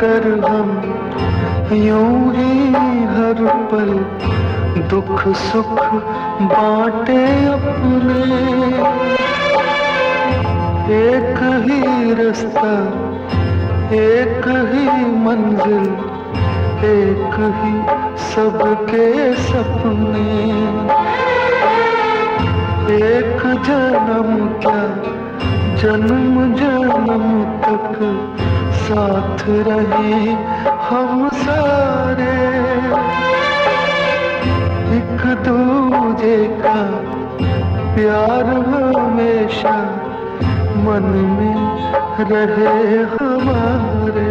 कर हम यूं ही हर पल दुख सुख बांटे अपने। एक ही रास्ता, एक ही मंजिल, एक ही सबके सपने। एक जन्म क्या जन्म जन्म तक साथ रहे हम सारे। एक दूजे का प्यार हमेशा मन में रहे हमारे,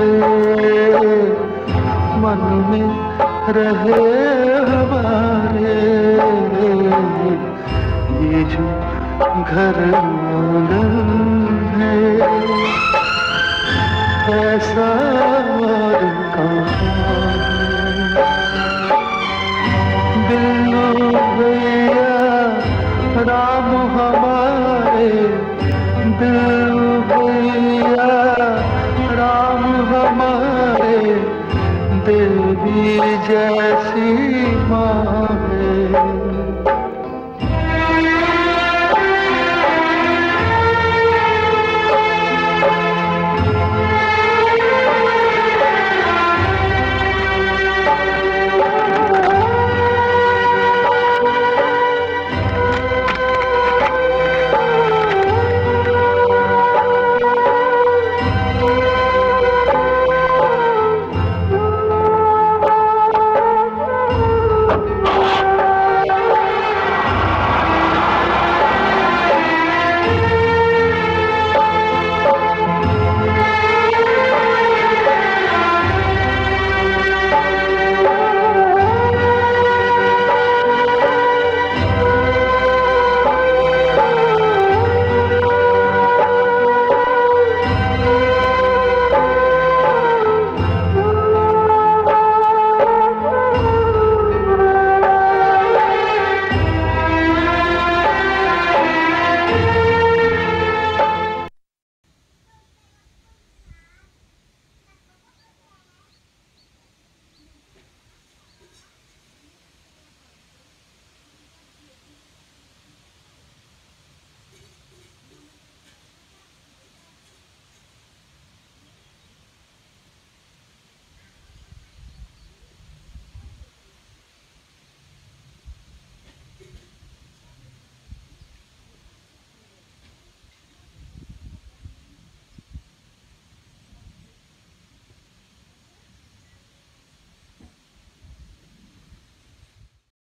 मन में रहे हमारे। ये जो घर आंगन है ऐसा और कहाँ है। बिल्लू भैया राम हमारे, बिल्लू भैया राम हमारे, देवी जैसी